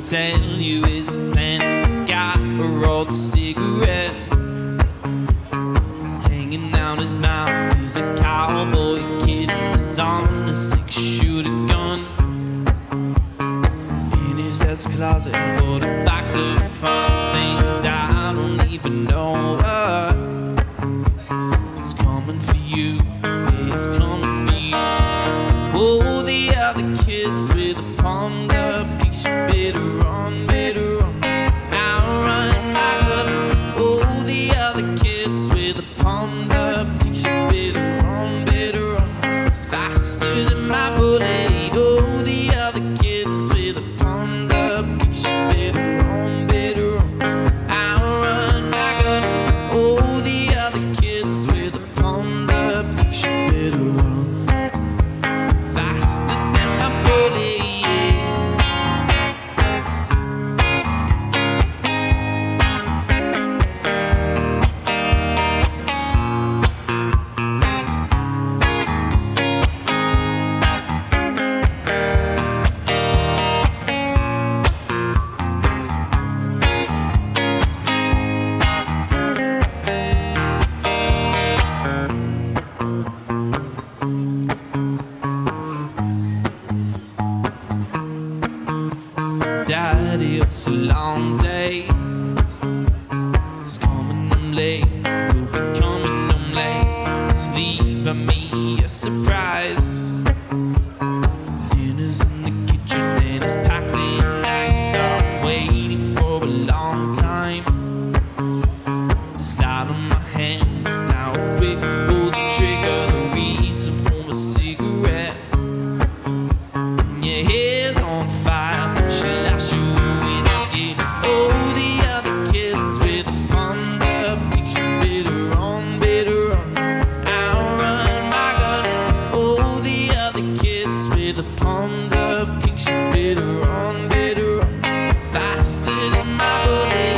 tell you his plan. He's got a rolled cigarette hanging out his mouth. He's a cowboy kid, he's on a 6-shooter gun in his head's closet for the box of fun things I don't even know what. It's coming for you, yeah, it's coming for you. Oh, the other kids with a palmed up picture, better run, better run. Outrun my gut. Oh, the other kids with a palmed up picture, better run, faster than my bullet. Oh, the other kids with a palmed up picture, better run, outrun my gut. Oh, the other kids with a palmed up picture, better run, faster than my bullet, yeah. Daddy, it's a long day. It's coming home late. You'll be coming home late. It's leaving me a surprise. Dinner's in the kitchen and it's packed in nice. I'm waiting for a long time. Slide on my hand, now a quick pull the trigger. The reason for my cigarette. And your hair's on fire, but you'll lash you with it. Oh, the other kids with a palmed up picture, better run, outrun my gun. Oh, the other kids with a palmed up picture, better run, faster than my bullet.